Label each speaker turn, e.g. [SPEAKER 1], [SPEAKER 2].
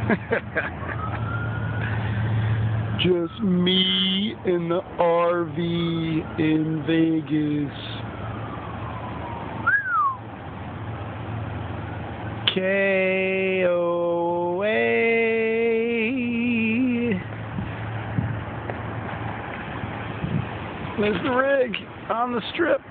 [SPEAKER 1] Just me in the RV in Vegas. KOA. There's the rig on the strip.